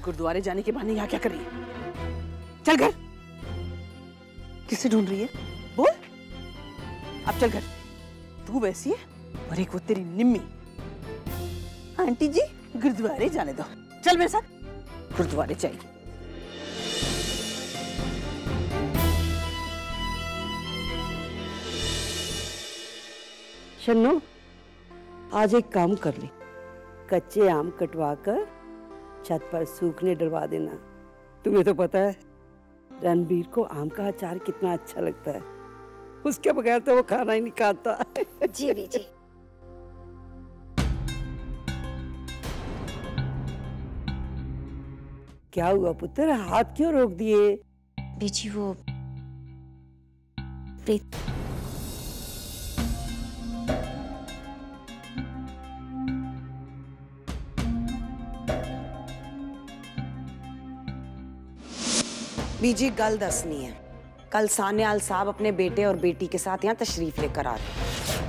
गुरुद्वारे जाने के बहाने यहाँ क्या कर रही है? चल घर। किसे ढूंढ रही है? बोल। अब चल घर। तू वैसी है और एक वो तेरी निम्मी। आंटी जी गुरुद्वारे जाने दो। चल मेरे साथ, गुरुद्वारे चाहिए। शन्नो, आज एक काम कर ले, कच्चे आम कटवा कर छत पर सूखने डलवा देना। तुम्हें तो पता है रणबीर को आम का अचार कितना अच्छा लगता है, उसके बगैर तो वो खाना ही नहीं खाता। जी बीजी। क्या हुआ पुत्र, हाथ क्यों रोक दिए? बीजी वो प्रीत। बीजी गल दसनी है, कल सान्याल साहब अपने बेटे और बेटी के साथ यहाँ तशरीफ लेकर आ रहे हैं।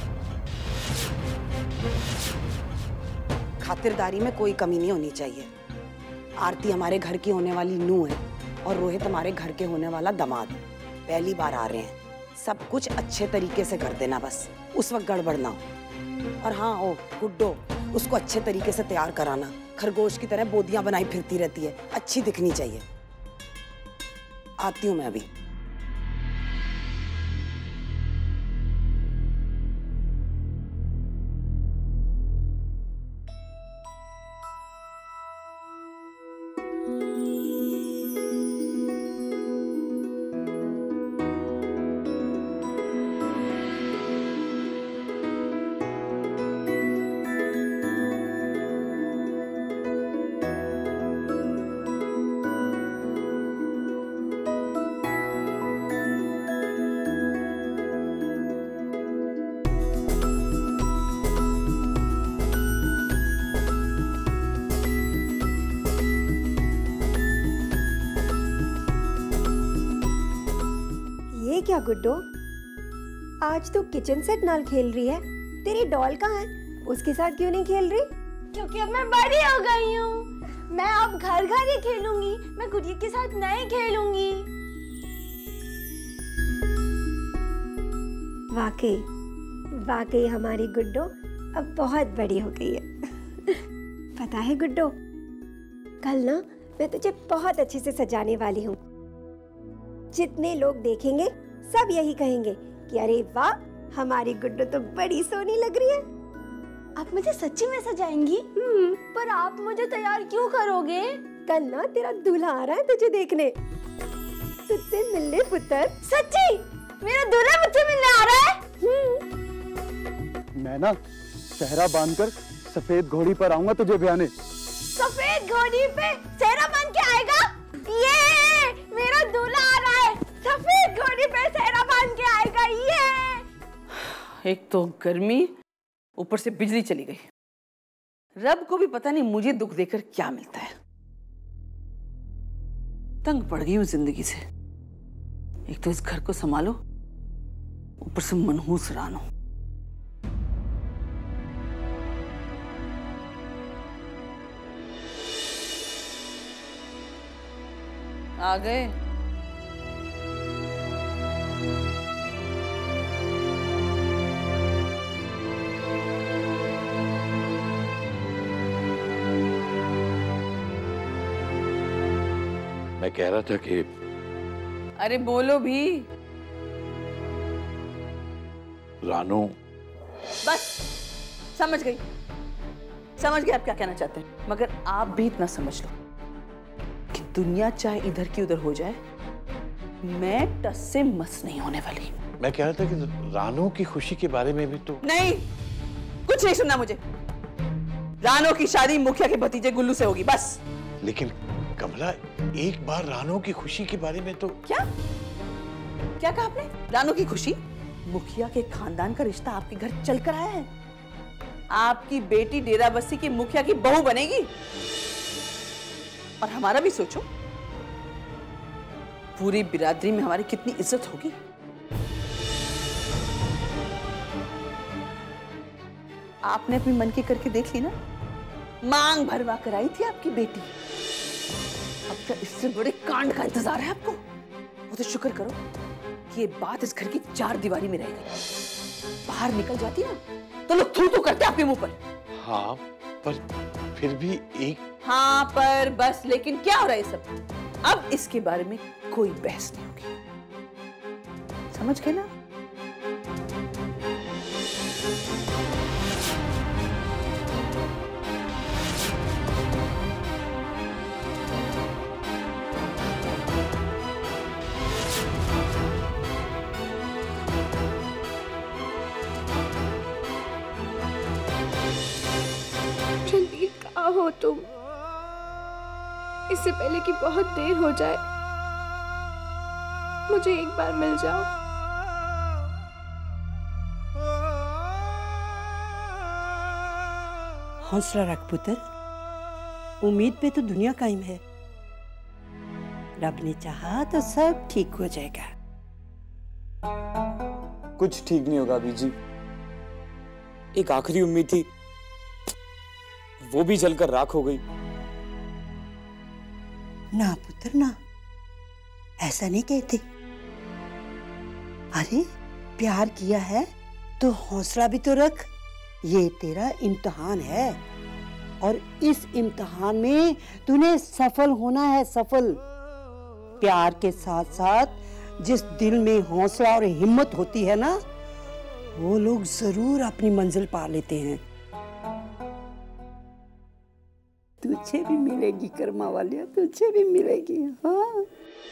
खातिरदारी में कोई कमी नहीं होनी चाहिए। आरती हमारे घर की होने वाली नूंह है और रोहित हमारे घर के होने वाला दामाद। पहली बार आ रहे हैं, सब कुछ अच्छे तरीके से कर देना, बस उस वक्त गड़बड़ ना हो। और हाँ, ओ गुड्डो, उसको अच्छे तरीके से तैयार कराना। खरगोश की तरह बोदियां बनाई फिरती रहती है, अच्छी दिखनी चाहिए। आती हूँ मैं अभी। क्या गुड्डो, आज तो किचन सेट नाल खेल रही है। तेरी डॉल कहाँ है? उसके साथ क्यों नहीं खेल रही? क्योंकि अब मैं बड़ी हो गई हूँ। मैं अब घर घर ही खेलूंगी, मैं गुड़िया के साथ नहीं खेलूंगी। वाकई वाकई हमारी गुड्डो अब बहुत बड़ी हो गई है। पता है गुड्डो, कल ना मैं तुझे बहुत अच्छे से सजाने वाली हूँ। जितने लोग देखेंगे सब यही कहेंगे कि अरे वाह, हमारी गुड्डो तो बड़ी सोनी लग रही है। आप मुझे सच्ची में सजाएंगी? पर आप मुझे तैयार क्यों करोगे? कल ना तेरा दूल्हा आ रहा है तुझे देखने, तुझसे मिलने पुत्र। सच्ची? मेरा दूल्हा मुझसे मिलने आ रहा है? मैं ना सेहरा बांधकर सफेद घोड़ी पर आऊंगा तुझे ब्याने। सफेद घोड़ी पे सेहरा बांध के आएगा? ये मेरा दूल्हा आ रहा है, सफेद घोड़ी पे सेहरा बांध के आएगा। ये एक तो गर्मी, ऊपर से बिजली चली गई। रब को भी पता नहीं मुझे दुख देकर क्या मिलता है। तंग पड़ गई हूँ जिंदगी से। एक तो इस घर को संभालो, ऊपर से मनहूस रानो। आ गए? मैं कह रहा था कि अरे बोलो भी। रानो। बस समझ गई, समझ गए आप क्या कहना चाहते हैं। मगर आप भी इतना समझ लो कि दुनिया चाहे इधर की उधर हो जाए, मैं टस से मस नहीं होने वाली। मैं कह रहा था कि रानो की खुशी के बारे में भी तो। नहीं, कुछ नहीं सुनना मुझे। रानो की शादी मुखिया के भतीजे गुल्लू से होगी, बस। लेकिन कमला, एक बार रानो की खुशी के बारे में तो। क्या क्या कहा आपने? रानो की खुशी? मुखिया के खानदान का रिश्ता आपके घर चल कर आया है। आपकी बेटी डेरा-बस्सी की मुखिया की बहू बनेगी। और हमारा भी सोचो, पूरी बिरादरी में हमारी कितनी इज्जत होगी। आपने अपनी मन की करके देख ली ना, मांग भरवा कर आई थी आपकी बेटी। अच्छा, इससे बड़े कांड का इंतजार है आपको? वो तो शुक्र करो कि ये बात इस घर की 4 दीवारी में रह गई। बाहर निकल जाती ना तो लोग थू थू करते आपके मुंह पर। हाँ, पर फिर भी एक। हाँ पर बस, लेकिन क्या हो रहा है सब? अब इसके बारे में कोई बहस नहीं होगी, समझ गए ना? रणबीर, कहाँ हो तुम? इससे पहले कि बहुत देर हो जाए, मुझे एक बार मिल जाओ। हौसला रख पुत्र, उम्मीद पे तो दुनिया कायम है। रब ने चाहा तो सब ठीक हो जाएगा। कुछ ठीक नहीं होगा अभी जी। एक आखिरी उम्मीद थी, वो भी जलकर राख हो गई। ना पुत्र ना, ऐसा नहीं कहते। अरे प्यार किया है तो हौसला भी तो रख। ये तेरा इम्तिहान है और इस इम्तिहान में तूने सफल होना है, सफल। प्यार के साथ साथ जिस दिल में हौसला और हिम्मत होती है ना, वो लोग जरूर अपनी मंजिल पा लेते हैं। तुझे भी मिलेगी कर्मा वालिया, तुझे भी मिलेगी। हाँ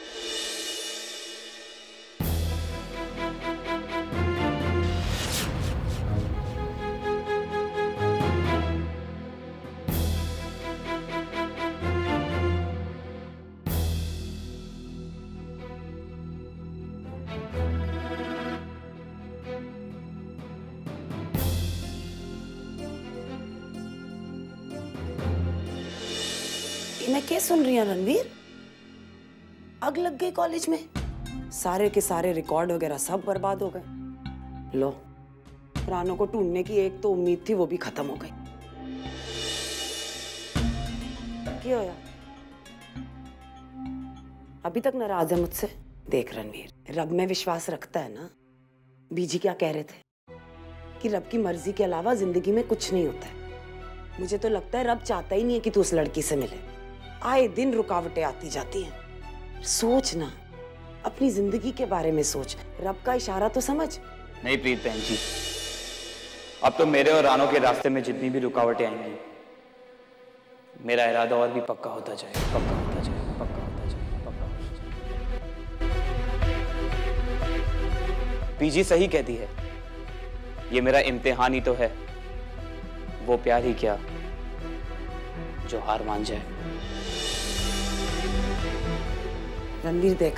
मैं क्या सुन रही हूँ रणवीर? आग लग गई कॉलेज में, सारे के सारे रिकॉर्ड वगैरह सब बर्बाद हो गए। लो, रानो को ढूंढने की एक तो उम्मीद थी, वो भी खत्म हो गई। क्या होया? अभी तक नाराज है मुझसे? देख रणवीर, रब में विश्वास रखता है ना? बीजी क्या कह रहे थे कि रब की मर्जी के अलावा जिंदगी में कुछ नहीं होता है। मुझे तो लगता है रब चाहता ही नहीं है कि तू उस लड़की से मिले। आए दिन रुकावटें आती जाती हैं। सोच ना, अपनी जिंदगी के बारे में सोच, रब का इशारा तो समझ। नहीं प्रीत बहन जी, अब तो मेरे और रानो के रास्ते में जितनी भी रुकावटें आएंगी, मेरा इरादा और भी पक्का होता जाए, पक्का होता जाए, पक्का होता जाए, पक्का होता जाए। पीजी सही कहती है, ये मेरा इम्तिहान ही तो है। वो प्यार ही क्या जो हार मान जाए। रणवीर देख,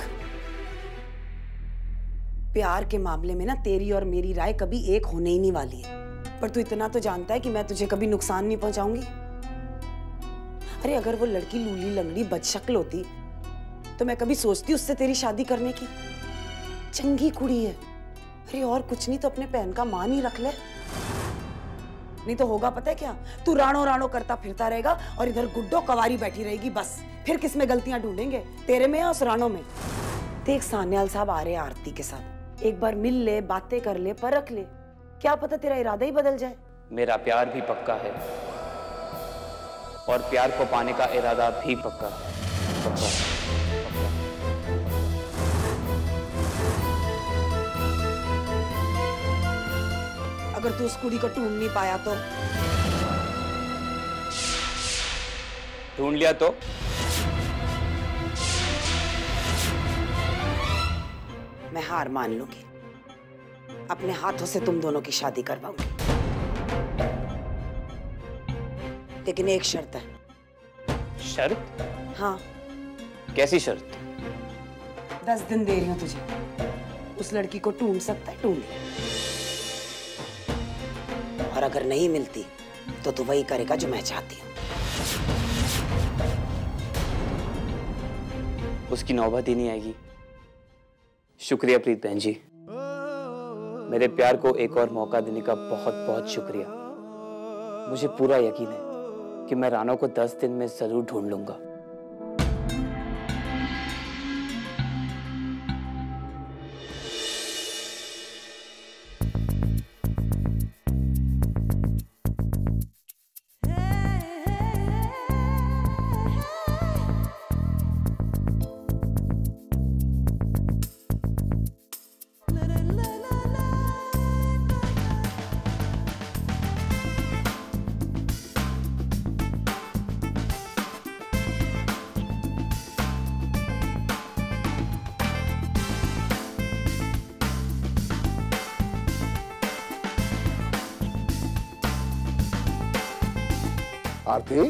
प्यार के मामले में ना तेरी और मेरी राय कभी एक होने ही नहीं वाली है। पर तू इतना तो जानता है कि मैं तुझे कभी नुकसान नहीं पहुंचाऊंगी। अरे अगर वो लड़की लूली लंगड़ी बदशक्ल होती तो मैं कभी सोचती उससे तेरी शादी करने की? चंगी कुड़ी है। अरे और कुछ नहीं तो अपने बहन का मान ही रख ले। नहीं तो होगा पता है क्या? तू राणो राणो करता फिरता रहेगा और इधर गुड्डो कवारी बैठी रहेगी बस। फिर किस में गलतियां ढूंढेंगे, तेरे में या उस राणो में? देख सान्याल साहब आ रहे हैं आरती के साथ, एक बार मिल ले, बातें कर ले, परख ले, क्या पता तेरा इरादा ही बदल जाए। मेरा प्यार भी पक्का है और प्यार को पाने का इरादा भी पक्का है, पक्का। अगर तू उस कुड़ी को ढूंढ नहीं पाया तो? ढूंढ लिया तो? मैं हार मान लूंगी, अपने हाथों से तुम दोनों की शादी करवाऊंगी। लेकिन एक शर्त है। शर्त? हाँ। कैसी शर्त? 10 दिन दे रही हूं तुझे, उस लड़की को ढूंढ सकता है ढूंढ ले, और अगर नहीं मिलती तो तू वही करेगा जो मैं चाहती हूँ। उसकी नौबत ही नहीं आएगी। शुक्रिया प्रीत बहन जी, मेरे प्यार को एक और मौका देने का बहुत बहुत शुक्रिया। मुझे पूरा यकीन है कि मैं रानो को 10 दिन में जरूर ढूंढ लूंगा। आरती,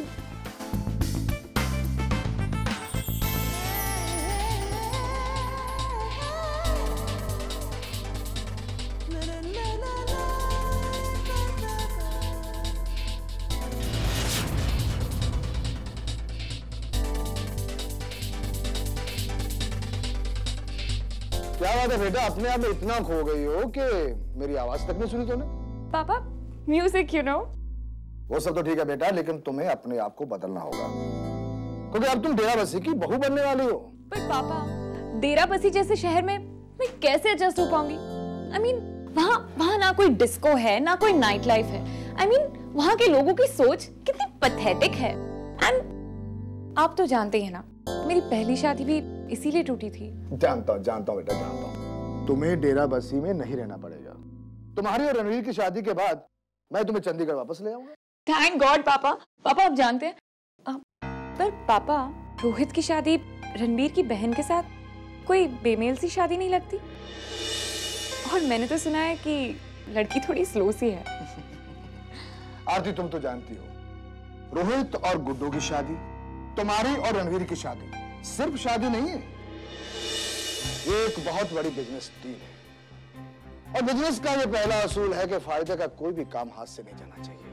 क्या बात है बेटा, अपने आप में इतना खो गई हो कि मेरी आवाज तक नहीं सुनी तूने? पापा म्यूजिक, यू नो। वो सब तो ठीक है बेटा, लेकिन तुम्हें अपने आप को बदलना होगा, क्योंकि अब तुम डेराबस्सी की बहू बनने वाली हो। पर पापा, डेराबस्सी जैसे शहर में मैं कैसे एडजस्ट हो पाऊंगी? I mean, वहाँ ना कोई डिस्को है, ना कोई नाइट लाइफ है। I mean, वहाँ के लोगों की सोच कितनी पैथेटिक है। एंड आप तो जानते हैं ना, मेरी पहली शादी भी इसीलिए टूटी थी। जानता हूँ बेटा, जानता हूँ। तुम्हें डेराबस्सी में नहीं रहना पड़ेगा। तुम्हारी और रणवीर की शादी के बाद मैं तुम्हें चंडीगढ़ वापस ले आऊंगा। थैंक गॉड पापा। पापा आप जानते हैं, पर पापा, रोहित की शादी रणबीर की बहन के साथ कोई बेमेल सी शादी नहीं लगती? और मैंने तो सुना है कि लड़की थोड़ी स्लो सी है। आरती, तुम तो जानती हो, रोहित और गुड्डू की शादी, तुम्हारी और रणवीर की शादी सिर्फ शादी नहीं है, ये एक बहुत बड़ी बिजनेस डील है। और बिजनेस का ये पहला असूल है कि फायदे का कोई भी काम हाथ से नहीं जाना चाहिए।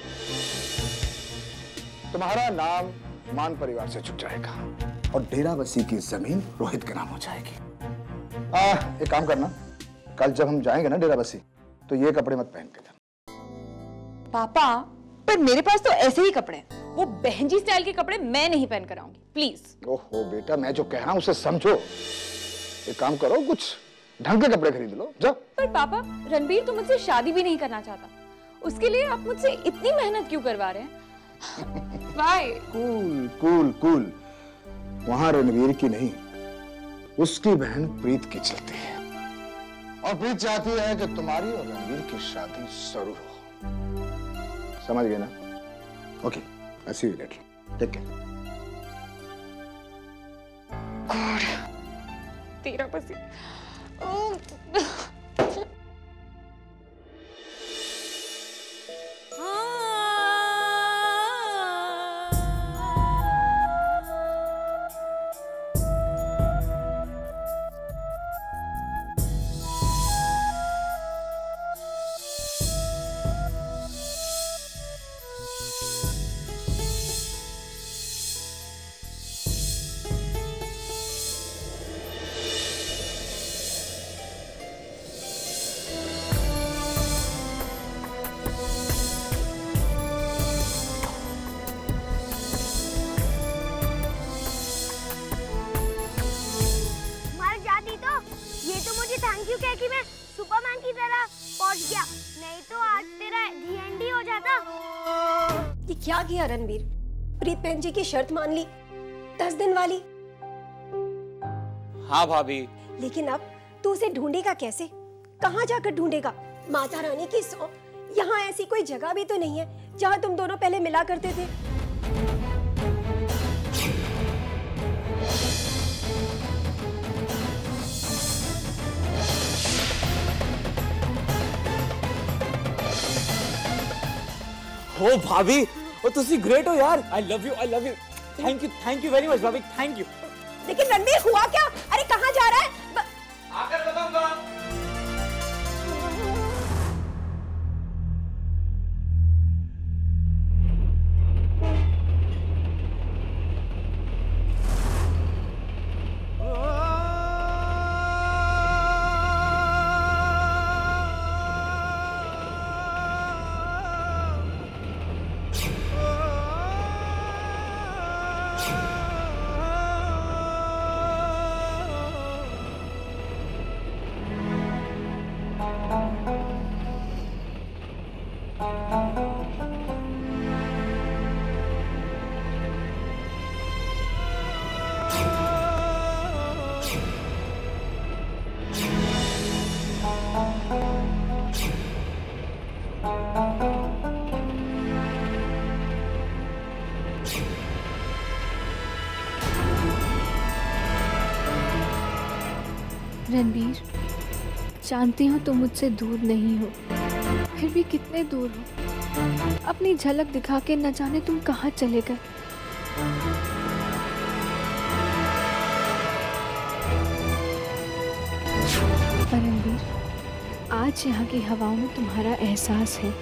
तुम्हारा नाम मान परिवार से छूट जाएगा और डेराबस्सी की जमीन रोहित के नाम हो जाएगी। एक काम करना, कल जब हम जाएंगे ना डेराबस्सी, तो ये कपड़े मत पहन के जाना। पापा, पर मेरे पास तो ऐसे ही कपड़े हैं, वो बहन जी स्टाइल के कपड़े मैं नहीं पहन कर आऊंगी, प्लीज। ओहो बेटा, मैं जो कह रहा हूं उसे समझो। एक काम करो, कुछ ढंग के कपड़े खरीद लो, जाओ। पर पापा, रणबीर तो मुझसे शादी भी नहीं करना चाहता, उसके लिए आप मुझसे इतनी मेहनत क्यों करवा रहे हैं? Why? Cool cool cool. वहां रणबीर की नहीं, उसकी बहन प्रीत की चलती है, और प्रीत चाहती है कि तुम्हारी और रणबीर की शादी जरूर हो। समझ गए ना? Okay, I see you later. Take care. Derabassi. Thank you कह कि मैं सुपरमैन की तरह पहुंच गया, नहीं तो आज तेरा डीएनडी हो जाता। ये क्या किया रणबीर? प्रीत बहन जी की शर्त मान ली, 10 दिन वाली। हाँ भाभी। लेकिन अब तू उसे ढूंढेगा कैसे? कहाँ जाकर ढूंढेगा? माता रानी की सौ, यहाँ ऐसी कोई जगह भी तो नहीं है जहाँ तुम दोनों पहले मिला करते थे। ओ भाभी, ओ तुसी ग्रेट हो यार। I love you, I love you. Thank you very much भाभी, थैंक यू। लेकिन रणबीर हुआ क्या? अरे कहाँ जा रहा है? आकर बताऊंगा। रणबीर, जानती हूँ तुम मुझसे दूर नहीं हो, फिर भी कितने दूर हो। अपनी झलक दिखा के न जाने तुम कहाँ चले गए। रणबीर, आज यहाँ की हवाओं में तुम्हारा एहसास है,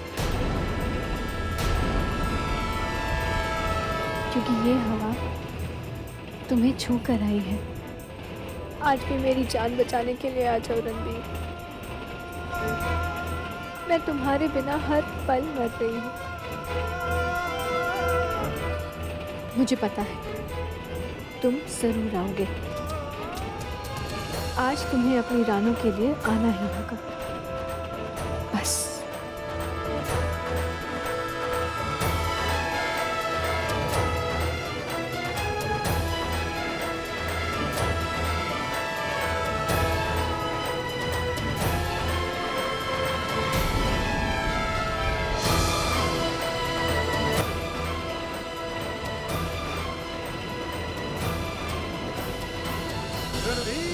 क्योंकि ये हवा तुम्हें छू कर आई है। आज भी मेरी जान बचाने के लिए आ जाओ रणबीर। मैं तुम्हारे बिना हर पल मर रही हूँ। मुझे पता है तुम जरूर आओगे। आज तुम्हें अपनी रानों के लिए आना ही होगा, बस। रणबीर